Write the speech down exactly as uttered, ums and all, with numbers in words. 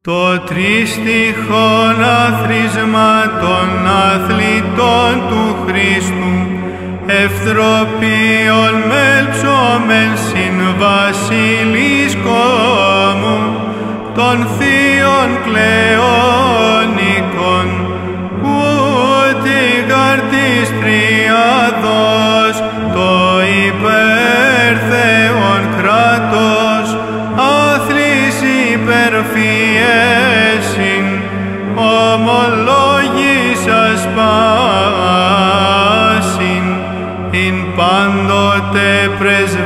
Το τρίστιχον άθροισμα των αθλητών του Χριστού, ευθροπίων μελψόμεν συν βασιλίσκομου, των θείων κλεόνικων, ούτε γαρτής τριάδος, το υπερθεόν κράτος, άθλης υπερφιέσιν, ομολόγησας πάσιν, ειν πάντοτε πρεσβεύει